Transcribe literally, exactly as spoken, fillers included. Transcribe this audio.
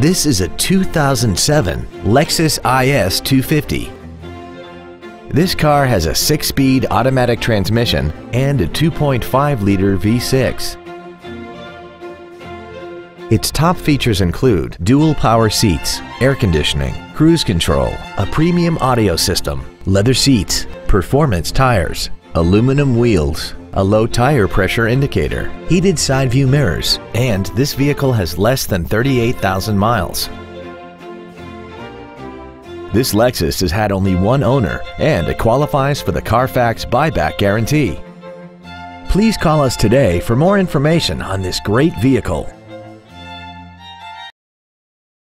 This is a two thousand seven Lexus I S two fifty. This car has a six-speed automatic transmission and a two point five liter V six. Its top features include dual power seats, air conditioning, cruise control, a premium audio system, leather seats, performance tires, aluminum wheels, a low tire pressure indicator, heated side view mirrors, and this vehicle has less than thirty-eight thousand miles. This Lexus has had only one owner and it qualifies for the Carfax buyback guarantee. Please call us today for more information on this great vehicle.